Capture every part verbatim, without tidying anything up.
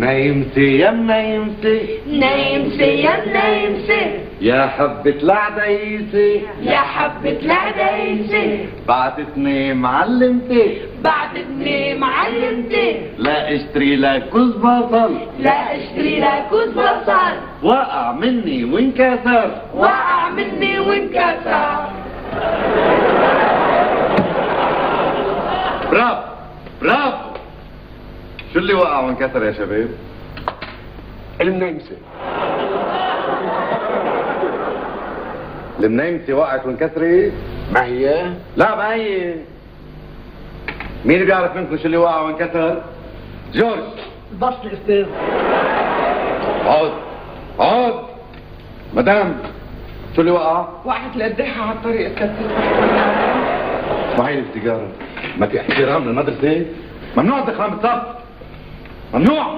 منايمتي يا منايمتي منايمتي يا منايمتي يا حبة العدايسي يا حبة العدايسي بعتتني معلمتي بعتتني معلمتي لا اشتري لك كوز بصل لا اشتري لك كوز بصل وقع مني وانكسر وقع مني وانكسر. برافو برافو. شو اللي وقع وانكسر يا شباب؟ المنايمتي. المنايمتي وقعت وانكسرت؟ ما هي؟ لا ما هي. مين اللي بيعرف منكم شو اللي وقع وانكسر؟ جورج. البصل استاذ. اقعد اقعد. مدام شو اللي وقع؟ وقعت القداحة على الطريق كتر. اسمعي لي السيجارة، ما في احترام للمدرسة؟ ممنوع الدخان بالصف. ممنوع.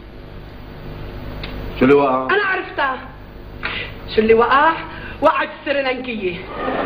شو اللي وقع؟ أنا عرفتها. شو اللي وقع؟ وقعت السريلانكية.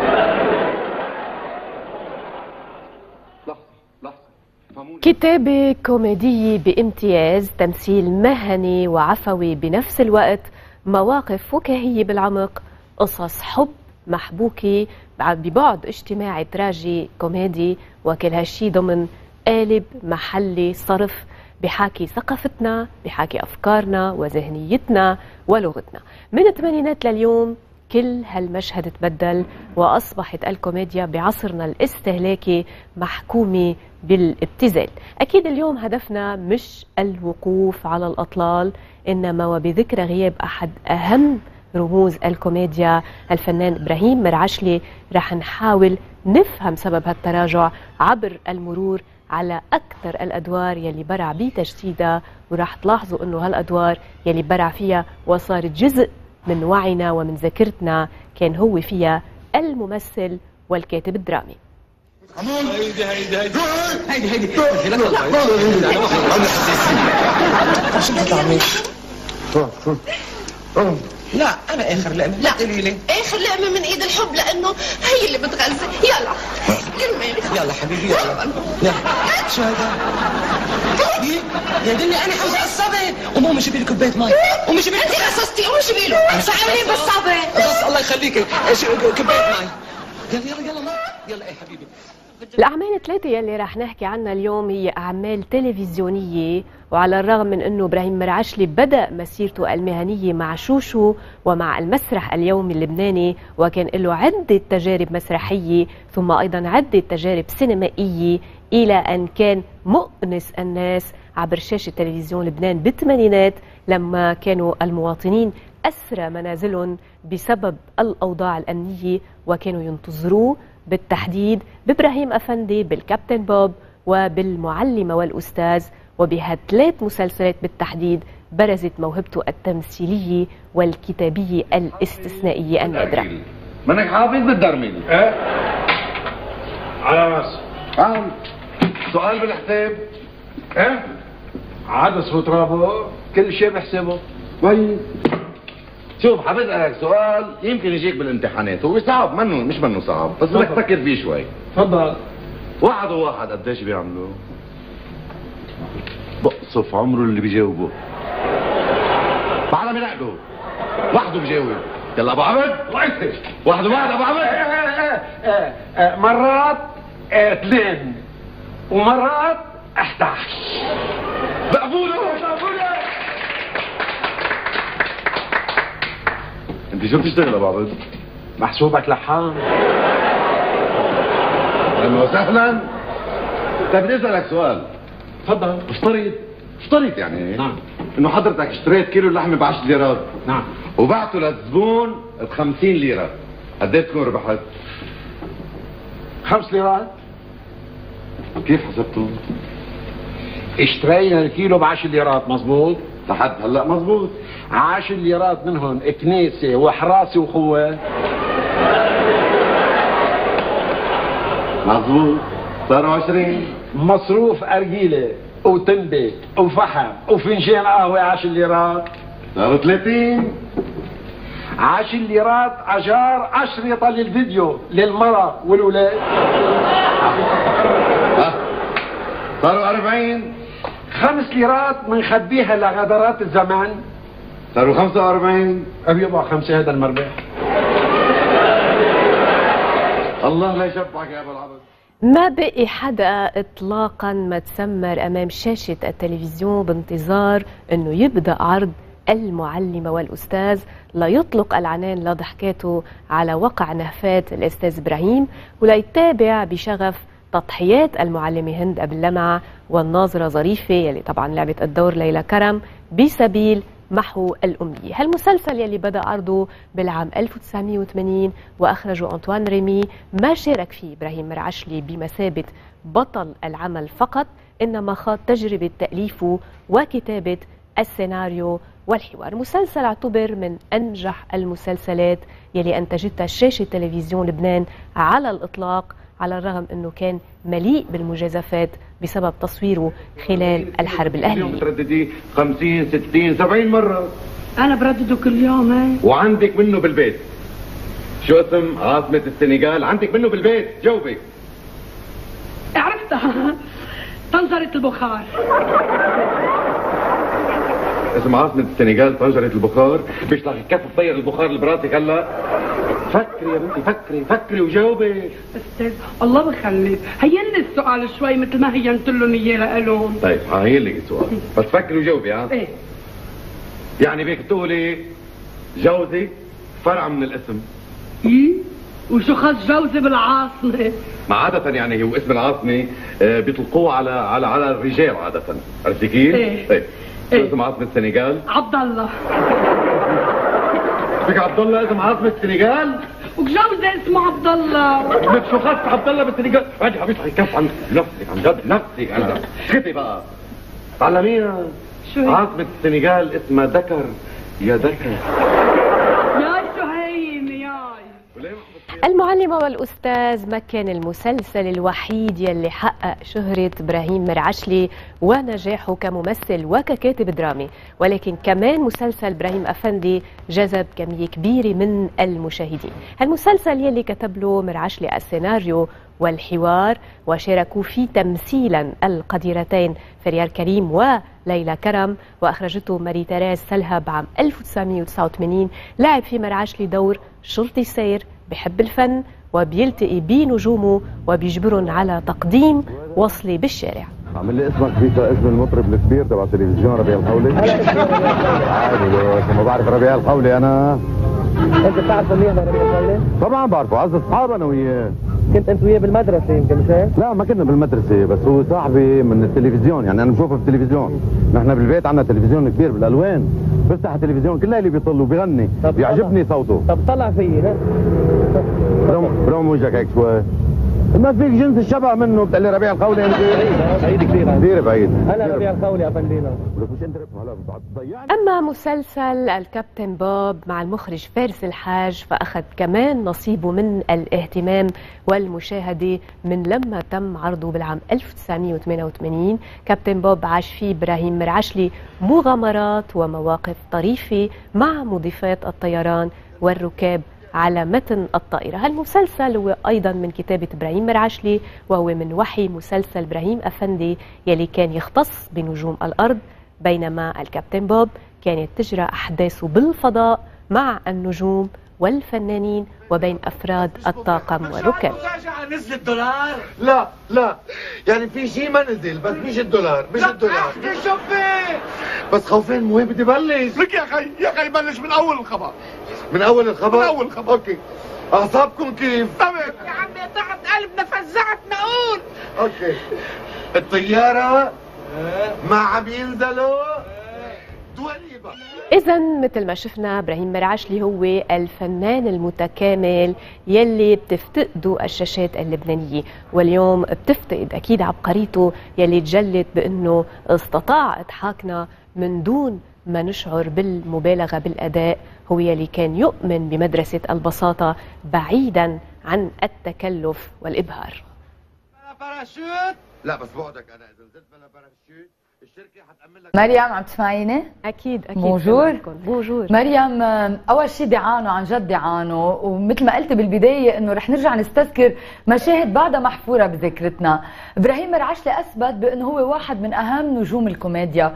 لحظة لحظة. كتابة كوميدية بامتياز، تمثيل مهني وعفوي بنفس الوقت، مواقف فكاهية بالعمق، قصص حب محبوكة ببعد اجتماعي تراجي كوميدي، وكل هالشي ضمن قالب محلي صرف بحاكي ثقافتنا، بحاكي أفكارنا وذهنيتنا ولغتنا. من الثمانينات لليوم كل هالمشهد تبدل، وأصبحت الكوميديا بعصرنا الاستهلاكي محكومة بالابتذال. أكيد اليوم هدفنا مش الوقوف على الأطلال، إنما وبذكرى غياب أحد أهم رموز الكوميديا الفنان إبراهيم مرعشلي رح نحاول نفهم سبب هالتراجع عبر المرور على أكثر الأدوار يلي برع بتجسيدها، ورح تلاحظوا إنه هالأدوار يلي برع فيها وصارت جزء من وعينا ومن ذاكرتنا كان هو فيها الممثل والكاتب الدرامي. هيدي هيدي هيدي هيدي هيدي شو بتعمل؟ لا انا اخر لقمه. لا قولي لي اخر لقمة من ايد الحب لانه هي اللي بتغذي. يلا كلمة. يلا حبيبي يلا يلا. شو هيدا؟ يا دنيا انا حوزه قصابه. وماما شبي لي كوبايه مي. قومي شبي لي. انت قصصتي قومي شبي له. صعبين بالصعبة. بس الله يخليكي كوبايه مي. يلا يلا يلا يلا ايه حبيبي. الأعمال الثلاثة يلي رح نحكي عنها اليوم هي أعمال تلفزيونية، وعلى الرغم من أنه إبراهيم مرعشلي بدأ مسيرته المهنية مع شوشو ومع المسرح اليومي اللبناني، وكان له عدة تجارب مسرحية ثم أيضا عدة تجارب سينمائية، إلى أن كان مؤنس الناس عبر شاشة تلفزيون لبنان بالثمانينات لما كانوا المواطنين أسرى منازلهم بسبب الأوضاع الأمنية، وكانوا ينتظروه بالتحديد بإبراهيم أفندي، بالكابتن بوب، وبالمعلمة والأستاذ. وبهالثلاث مسلسلات بالتحديد برزت موهبته التمثيلية والكتابية الاستثنائية النادرة. منك حافظ بالدرمين؟ ايه على راسي. عام سؤال بالحساب. ايه عدس وترابه كل شيء بحسبه. كويس. شوف حابب اسالك سؤال يمكن يجيك بالامتحانات، هو صعب منه مش منه صعب بس بدك تفكر فيه شوي. تفضل. واحد وواحد قديش بيعملوا؟ بقصف عمره اللي بيجاوبه. بعدها بينقلوا. وحده بيجاوب. يلا ابو عبد. واحد وواحد ابو عبد. مرات اثنين ومرات احد عشر. مقبوله مقبوله. انت شو بتشتغل ابو عبد؟ محسوبك لحام. اهلا وسهلا. طيب بدي اسالك سؤال. تفضل. اشتريت اشتريت يعني نعم انه حضرتك اشتريت كيلو اللحمه ب عشر ليرات. نعم. وبعته للزبون ب خمسين ليره، قد ايه تكون ربحت؟ خمس ليرات. كيف حسبتوا؟ اشترينا الكيلو ب عشر ليرات مظبوط؟ لحد هلا مظبوط. عشر ليرات منهم كنيسه وحراسه وخوه. مظبوط. صاروا عشرين. مصروف ارجيله وتنبه وفحم وفنجان قهوه عشر ليرات. صاروا ثلاثين. عشر ليرات اجار اشرطه للفيديو للمرأة والولاد. ها صاروا أربعين. خمس ليرات منخبيها لغدرات الزمان. صاروا خمسة وأربعين. أبي يبقى خمسة هذا المربح. الله لا يشبعك يا أبو العبد. ما بقي حدا اطلاقا ما تسمر امام شاشه التلفزيون بانتظار انه يبدا عرض المعلمه والاستاذ ليطلق العنان لضحكاته على وقع نهفات الاستاذ ابراهيم، وليتابع بشغف تضحيات المعلمه هند ابو اللمعه والناظره ظريفه يلي طبعا لعبت الدور ليلى كرم بسبيل محو الأمية. هالمسلسل يلي بدأ عرضه بالعام ألف وتسعمئة وثمانين وأخرجه أنطوان ريمي ما شارك فيه إبراهيم مرعشلي بمثابة بطل العمل فقط، إنما خاض تجربة تأليفه وكتابة السيناريو والحوار. المسلسل اعتبر من أنجح المسلسلات يلي أنتجتها شاشة تلفزيون لبنان على الإطلاق، على الرغم أنه كان مليء بالمجازفات بسبب تصويره خلال الحرب الأهلية. اليوم بتردديه خمسين ستين سبعين مرة. أنا بردده كل يوم. هيك وعندك منه بالبيت. شو اسم عاصمة السنغال؟ عندك منه بالبيت، جاوبي. عرفتها، طنجرة البخار. اسم عاصمة السنغال طنجرة البخار. بيشلح كيف تطير البخار اللي براسك هلا؟ فكري يا بنتي، فكري فكري وجاوبي. استاذ الله بخليك، هين السؤال شوي مثل ما هينت لهم اياه لهم. طيب هين لك السؤال، بس فكري وجاوبي. ها؟ ايه يعني بيك تقولي جوزي فرع من الاسم. ايه وشو خص جوزي بالعاصمة؟ ما عادة يعني هو اسم العاصمة آه بيطلقوه على على على الرجال عادة، عرفتي كيف؟ ايه طيب شو إيه؟ اسم عاصمة السنغال؟ عبد الله. بك عبد الله اسم عاصمة السنغال؟ وجوزي اسمه عبد الله. لك شو خص عبد الله بالسنغال؟ اجي حبيبتي كف عن نفسك، عن جد نفسك. انا اسكتي بقى، تعلميها. شو هي؟ عاصمة السنغال اسمها دكر يا دكر. ياي شو هين ياي. المعلمة والأستاذ ما كان المسلسل الوحيد يلي حقق شهرة إبراهيم مرعشلي ونجاحه كممثل وككاتب درامي، ولكن كمان مسلسل إبراهيم أفندي جذب كمية كبيرة من المشاهدين. هالمسلسل يلي كتب له مرعشلي السيناريو والحوار، وشاركوا فيه تمثيلا القديرتين فريال كريم وليلى كرم، وأخرجته ماري تيريز سلهب عام ألف وتسعمئة وتسعة وثمانين. لعب في مرعشلي دور شرطي سير بحب الفن وبيلتقي بنجومه وبيجبرهم على تقديم وصلي بالشارع. عامل لي اسمك فيك اسم المطرب الكبير تبع تلفزيون ربيع الخولي؟ عادي، ما بعرف ربيع الخولي انا. انت بتعرفه منيح لربيع الخولي؟ طبعا بعرفه، عز اصحاب انا وياه. كنت انت وياه بالمدرسه يمكن مش هيك؟ لا ما كنا بالمدرسه، بس هو صاحبي من التلفزيون، يعني انا بشوفه في التلفزيون. نحن بالبيت عندنا تلفزيون كبير بالالوان، بفتح التلفزيون كل اللي بيطل وبيغني، بيعجبني صوته. طب طلع فيي ها؟ برم وجهك هيك شوي. ما فيك جنس الشبه منه بتقول لي ربيع الخولي انت؟ بعيد كثير كثير بعيد. انا ربيع الخولي يا فندينا. أما مسلسل الكابتن بوب مع المخرج فارس الحاج فأخذ كمان نصيبه من الاهتمام والمشاهدة من لما تم عرضه بالعام ألف وتسعمئة وثمانية وثمانين. كابتن بوب عاش فيه إبراهيم مرعشلي مغامرات ومواقف طريفة مع مضيفات الطيران والركاب على متن الطائرة. هالمسلسل هو أيضا من كتابة إبراهيم مرعشلي، وهو من وحي مسلسل إبراهيم أفندي يلي كان يختص بنجوم الأرض، بينما الكابتن بوب كانت تجرى أحداثه بالفضاء مع النجوم والفنانين وبين أفراد الطاقم والركاب. نزل الدولار؟ لا لا، يعني في شيء ما نزل، بس مش الدولار، مش الدولار. شوفي بس خوفين مو بدي بلش. لك يا اخي يا اخي بلش من اول الخبر. من اول الخبر؟ من اول الخبر. اوكي. اعصابكم كيف؟ تمام يا عمي تعب قلبنا فزعتنا قول. اوكي. الطيارة ما عم ينزلوا دوليبة. إذا مثل ما شفنا إبراهيم مرعشلي هو الفنان المتكامل يلي بتفتقده الشاشات اللبنانية، واليوم بتفتقد أكيد عبقريته يلي تجلت بأنه استطاع إضحاكنا من دون ما نشعر بالمبالغة بالأداء. هو يلي كان يؤمن بمدرسة البساطة بعيدا عن التكلف والإبهار. بلا باراشوت؟ لا بس بعدك أنا إذا نزلت بلا باراشوت مريم عم تسمعيني؟ اكيد اكيد. بونجور. بونجور مريم، اول شيء بيعانوا عن جد بيعانوا، ومثل ما قلت بالبدايه انه رح نرجع نستذكر مشاهد بعدها محفوره بذاكرتنا. ابراهيم مرعشلي اثبت بانه هو واحد من اهم نجوم الكوميديا.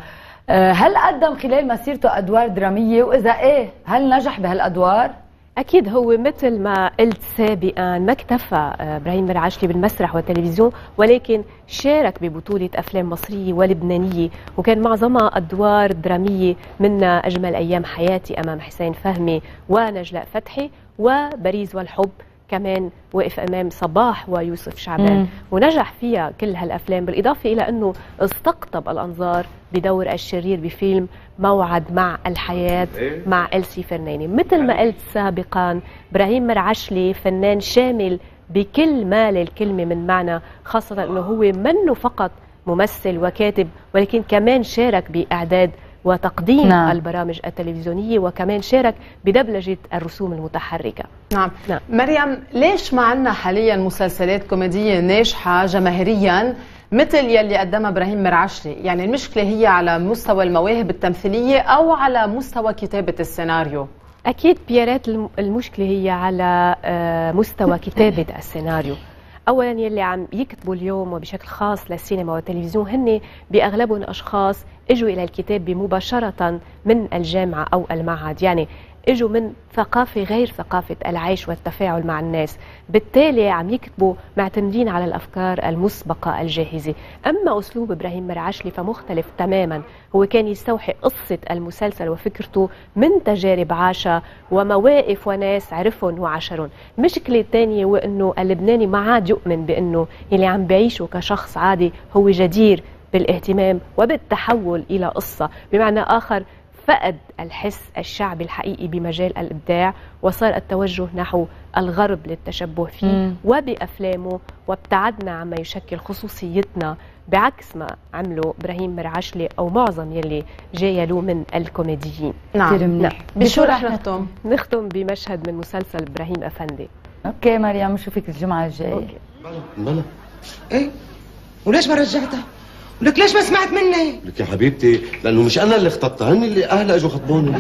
هل قدم خلال مسيرته ادوار دراميه؟ واذا ايه هل نجح بهالادوار؟ أكيد هو مثل ما قلت سابقا ما اكتفى إبراهيم مرعشلي بالمسرح والتلفزيون، ولكن شارك ببطولة أفلام مصرية ولبنانية، وكان معظمها أدوار درامية، منها أجمل أيام حياتي أمام حسين فهمي ونجلاء فتحي، وبريز والحب كمان وقف أمام صباح ويوسف شعبان. مم. ونجح فيها كل هالأفلام، بالإضافة إلى أنه استقطب الأنظار بدور الشرير بفيلم موعد مع الحياة مع إلسي فرناني. مثل ما قلت سابقا، إبراهيم مرعشلي فنان شامل بكل ما للكلمة من معنى، خاصة أنه هو منه فقط ممثل وكاتب، ولكن كمان شارك بإعداد وتقديم نعم. البرامج التلفزيونية، وكمان شارك بدبلجة الرسوم المتحركة. نعم. نعم مريم، ليش ما عندنا حاليا مسلسلات كوميدية ناجحة جماهيريا مثل يلي قدمها إبراهيم مرعشلي؟ يعني المشكلة هي على مستوى المواهب التمثيلية أو على مستوى كتابة السيناريو؟ أكيد بيارات المشكلة هي على مستوى كتابة السيناريو. أولا يلي عم يكتبوا اليوم وبشكل خاص للسينما والتلفزيون هن بأغلبهم أشخاص اجوا إلى الكتاب مباشرة من الجامعة أو المعهد، يعني اجوا من ثقافة غير ثقافة العيش والتفاعل مع الناس، بالتالي عم يكتبوا معتمدين على الأفكار المسبقة الجاهزة. أما أسلوب إبراهيم مرعشلي فمختلف تماما، هو كان يستوحي قصة المسلسل وفكرته من تجارب عاشها ومواقف وناس عرفهم وعاشرهم. مشكلة تانية هو أنه اللبناني ما عاد يؤمن بأنه اللي عم بيعيشه كشخص عادي هو جدير بالاهتمام وبالتحول إلى قصة، بمعنى آخر فقد الحس الشعبي الحقيقي بمجال الإبداع، وصار التوجه نحو الغرب للتشبه فيه مم. وبأفلامه، وابتعدنا عما يشكل خصوصيتنا، بعكس ما عمله إبراهيم مرعشلي أو معظم يلي جاي له من الكوميديين. نعم, نعم. بشو رح نختم؟ نختم بمشهد من مسلسل إبراهيم أفندي. اوكي مريم، نشوفك الجمعة الجاية. بلا ايه وليش ما رجعتها؟ ولك ليش ما سمعت مني؟ لك يا حبيبتي لانه مش انا اللي خطبتها، هن اللي اهلها اجوا خطبوني.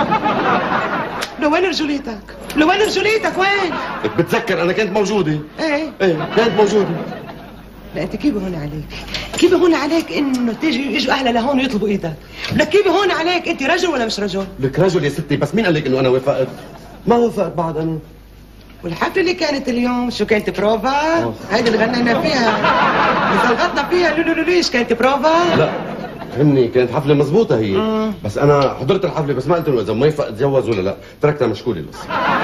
لوين رجوليتك؟ لوين رجوليتك وين؟ لك بتذكر انا كنت موجوده. ايه ايه كانت موجوده. لا انت كيف هون عليك؟ كيف هون عليك انه تيجي يجوا اهلها لهون ويطلبوا ايدك؟ لك كيف هون عليك؟ انت رجل ولا مش رجل؟ لك رجل يا ستي، بس مين قال لك انه انا وافقت؟ ما وافقت بعد انا. والحفله اللي كانت اليوم شو كانت بروفا؟ هيدي اللي غنينا فيها اللي زلغطنا فيها لولو ليش كانت بروفا؟ لا فهمني كانت حفله مزبوطه هي مم. بس انا حضرت الحفله بس ما قلت له اذا ما يفق اتجوز ولا لا، تركتها مشكوله بس.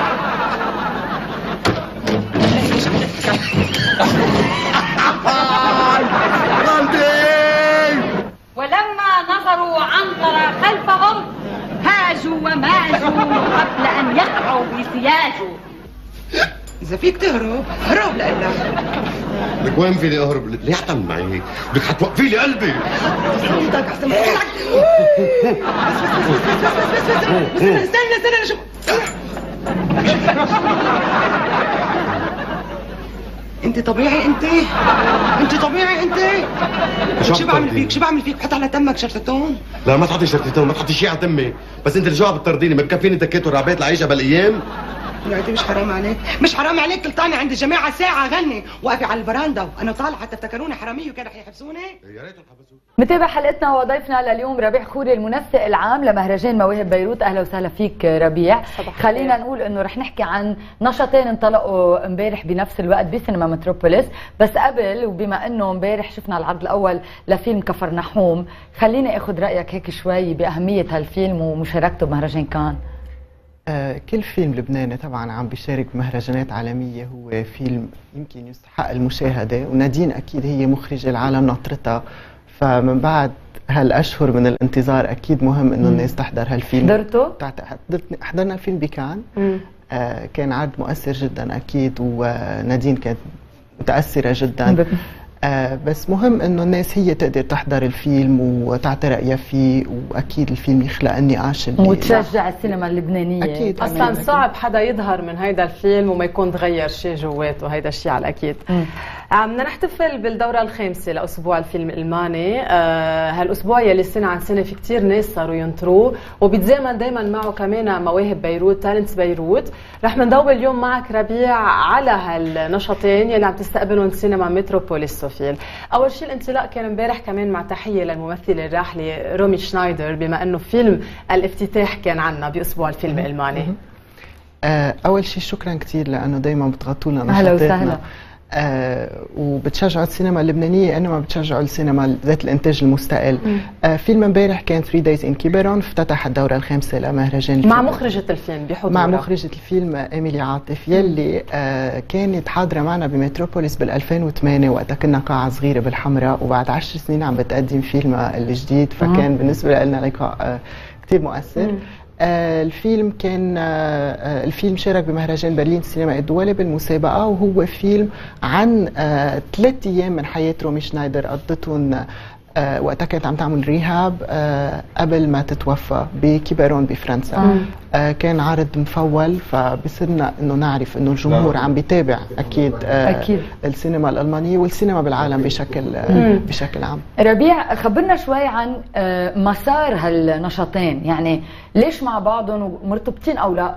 ولما نظروا عنتر خلفهم هاجوا وماجوا قبل ان يقعوا بسياجوا. إذا فيك تهرب هرب لقلك. لك وين فيني أهرب؟ لك ليه عم معي هيك؟ بدك حتوقفي لي قلبي. ايدك أحسن ما استنى استنى شو أنت طبيعي أنت؟ أنت طبيعي أنت؟ شو بعمل فيك؟ شو بعمل فيك؟ بحط على تمك شرطتون؟ لا ما تحطي شرطتون، ما تحطي شيء على تمي، بس أنت الجوع بتطرديني، ما بكفيني دكيت ورعبيت لعيشها بالأيام؟ يعني مش حرام عليك؟ مش حرام عليك تلطاني عند الجماعة ساعة غني واقفة على البراندا وأنا طالعة حتى افتكروني حرامية وكانوا حيحبسوني؟ يا ريت حبسوني. متابع حلقتنا وضيفنا لليوم ربيع خوري المنسق العام لمهرجان مواهب بيروت. أهلا وسهلا فيك ربيع. خلينا نقول إنه رح نحكي عن نشاطين انطلقوا امبارح بنفس الوقت بسينما متروبوليس، بس قبل وبما إنه امبارح شفنا العرض الأول لفيلم كفرنحوم، خليني آخذ رأيك هيك شوي بأهمية هالفيلم ومشاركته بمهرجان كان. آه كل فيلم لبناني طبعا عم بيشارك بمهرجانات عالمية هو فيلم يمكن يستحق المشاهدة، ونادين أكيد هي مخرجة العالم ناطرتها، فمن بعد هالأشهر من الانتظار أكيد مهم إنه الناس تحضر هالفيلم. حضرته؟ حضرنا الفيلم بكان، آه كان عرض مؤثر جدا أكيد، ونادين كانت متأثرة جدا. آه بس مهم انه الناس هي تقدر تحضر الفيلم وتعطي رايها فيه، واكيد الفيلم يخلق النقاش اللي وتشجع السينما اللبنانيه. اكيد اصلا صعب حدا يظهر من هيدا الفيلم وما يكون تغير شيء جواته، هيدا الشيء على الاكيد. بدنا نحتفل بالدوره الخامسه لاسبوع الفيلم الالماني. آه هالاسبوع يلي سنه عن سنه في كثير ناس صاروا ينطروه، وبيتزامن دائما معه كمان مواهب بيروت، تالنتس بيروت. رح نضوي اليوم معك ربيع على هالنشاطين يلي عم تستقبلهم سينما متروبوليس سوفيل. اول شيء الانطلاق كان امبارح كمان مع تحيه للممثله الراحله رومي شنايدر، بما انه فيلم الافتتاح كان عنا باسبوع الفيلم الالماني. آه اول شيء شكرا كثير لانه دايما بتغطوا لنا نشاطاتنا. اهلا وسهلا. آه وبتشجعوا السينما اللبنانيه، انما بتشجعوا السينما ذات الانتاج المستقل. آه فيلم امبارح كان ثري دايز ان كيبرون، افتتح الدوره الخامسه لمهرجان الفيلم مع مخرجه الفيلم بحضورها، مع مخرجه الفيلم ايميلي عاطف، يلي آه كانت حاضره معنا بمتروبوليس بال ألفين وثمانية وقتها كنا قاعه صغيره بالحمراء، وبعد عشر سنين عم بتقدم فيلمها الجديد، فكان بالنسبه لنا لقاء آه كثير مؤثر. مم. آه الفيلم كان آه الفيلم شارك بمهرجان برلين السينما الدولي بالمسابقة، وهو فيلم عن آه ثلاث أيام من حياة رومي شنايدر قضتهم آه وقتها كانت عم تعمل ريهاب آه قبل ما تتوفى بكيبرون بفرنسا. آه. آه كان عرض مفول، فبصرنا انه نعرف انه الجمهور عم بيتابع اكيد آه أكيد. السينما الالمانيه والسينما بالعالم بشكل آه بشكل عام. ربيع، خبرنا شوي عن آه مسار هالنشاطين، يعني ليش مع بعضهم ومرتبطين او لا؟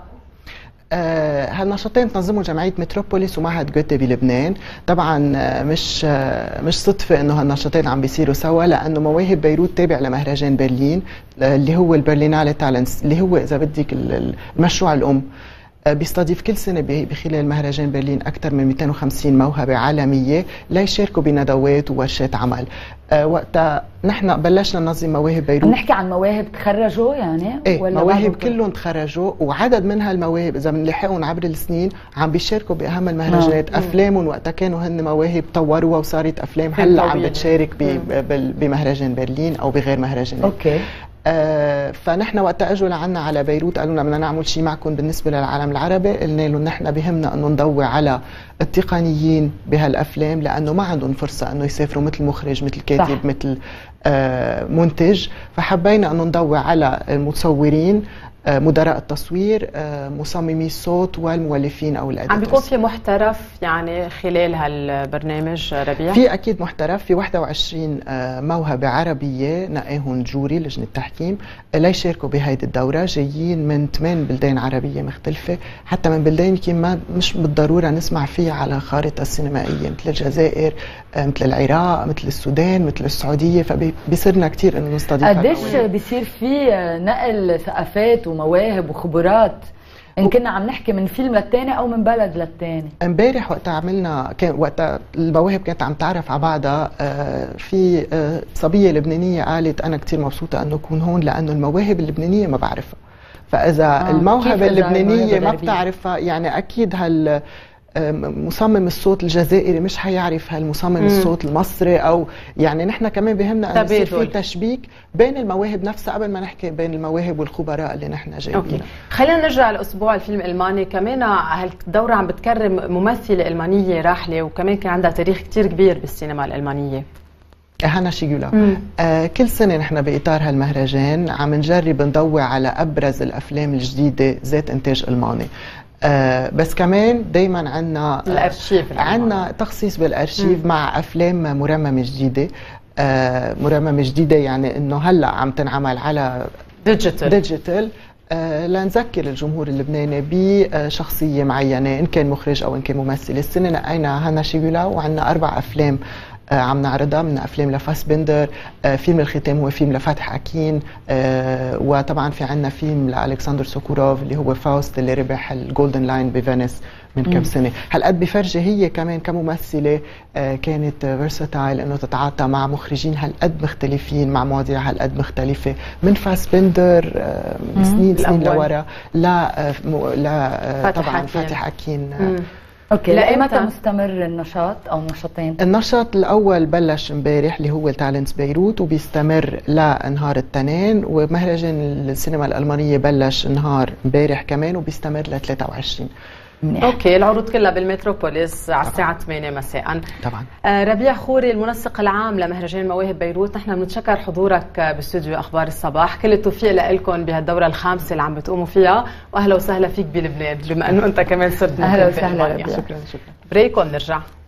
آه هالنشاطين تنظموا جمعيه متروبوليس ومعهد جوتي بلبنان. طبعا آه مش آه مش صدفه انه هالنشاطين عم بيصيروا سوا، لانه مواهب بيروت تابع لمهرجان برلين اللي هو البرلينالي تالنتس، اللي هو اذا بدك المشروع الام. آه بيستضيف كل سنه بخلال مهرجان برلين اكثر من مئتين وخمسين موهبه عالميه ليشاركوا بندوات وورشات عمل. آه وقتها نحن بلشنا ننظم مواهب بيروت. نحكي عن مواهب تخرجوا يعني؟ ايه ولا مواهب كلهم تخرجوا، وعدد من هالمواهب اذا بنلاحقهم عبر السنين عم بيشاركوا باهم المهرجانات. آه. افلامهم وقتها كانوا هن مواهب طوروها وصارت افلام هلا عم بتشارك بمهرجان برلين او بغير مهرجانات. اوكي. آه فنحن وقت اجوا لعنا على بيروت قالوا لنا بدنا نعمل شيء معكم بالنسبه للعالم العربي، قلنا لهم نحن بهمنا انه نضوي على التقنيين بهالافلام، لانه ما عندهم فرصه انه يسافروا مثل مخرج مثل كاتب صح. مثل آه منتج، فحبينا انه نضوي على المصورين، آه مدراء التصوير، آه مصممي الصوت والمؤلفين او الاديتورز. عم بيكون في محترف يعني خلال هالبرنامج ربيع؟ في اكيد محترف، في واحد وعشرين آه موهبه عربيه نقاهم جوري لجنه التحكيم ليشاركوا بهيدي الدوره، جايين من ثمان بلدان عربيه مختلفه، حتى من بلدان يمكن ما مش بالضروره نسمع فيها على الخارطه السينمائيه، مثل الجزائر، آه مثل العراق، مثل السودان، مثل السعوديه، فبيصيرنا كثير انه نستضيف. قديش بيصير في نقل ثقافات ومواهب وخبرات ان كنا عم نحكي من فيلم للتاني او من بلد للتاني؟ امبارح وقت عملنا كان وقت المواهب كانت عم تعرف على بعضها، آه في آه صبيه لبنانيه قالت انا كثير مبسوطه انه اكون هون لانه المواهب اللبنانيه ما بعرفها، فاذا آه الموهبه اللبنانيه ما بتعرفها يعني اكيد هال مصمم الصوت الجزائري مش حيعرف هالمصمم مم. الصوت المصري، او يعني نحن كمان بهمنا ان يصير في تشبيك بين المواهب نفسها قبل ما نحكي بين المواهب والخبراء اللي نحن جايبينها. خلينا نرجع لاسبوع الفيلم الالماني، كمان هالدوره عم بتكرم ممثله المانيه راحله وكمان كان عندها تاريخ كثير كبير بالسينما الالمانيه، هانا شيغولا. آه كل سنه نحن باطار هالمهرجان عم نجرب نضوي على ابرز الافلام الجديده ذات انتاج الماني. آه بس كمان دايما عندنا الارشيف، عندنا تخصيص بالارشيف مع افلام مرممه جديده. آه مرممه جديده يعني انه هلا عم تنعمل على ديجيتال ديجيتال آه لنذكر الجمهور اللبناني بشخصيه معينه ان كان مخرج او ان كان ممثل. السنه نقينا هانا شيغولا وعندنا اربع افلام آه عم نعرضها، من افلام لفاسبندر، آه فيلم الختام هو فيلم لفتح اكين، آه وطبعا في عندنا فيلم لالكسندر سوكوروف اللي هو فاوست اللي ربح الجولدن لاين بفينيس من كم سنه. هالقد بفرجي هي كمان كممثله آه كانت فيرساتايل انه تتعاطى مع مخرجين هالقد مختلفين مع مواضيع هالقد مختلفه، من فاسبندر آه من سنين سنين لورا لا آه لا آه طبعا فاتح اكين. آه اوكي، لأيمتى مستمر النشاط او نشاطين؟ النشاط الاول بلش امبارح اللي هو تالنتس بيروت وبيستمر لنهار الاثنين، ومهرجان السينما الالمانيه بلش نهار امبارح كمان وبيستمر ل ثلاثة وعشرين. منيح. اوكي، العروض كلها بالمتروبوليس على الساعه ثمانية مساء. طبعا. آه ربيع خوري المنسق العام لمهرجان مواهب بيروت، نحن بنتشكر حضورك باستوديو اخبار الصباح، كل التوفيق لكم بهالدوره الخامسه اللي عم بتقوموا فيها، واهلا وسهلا فيك بلبنان بما انه انت كمان صرت اهلا وسهلا. شكرا شكرا. بريك ونرجع.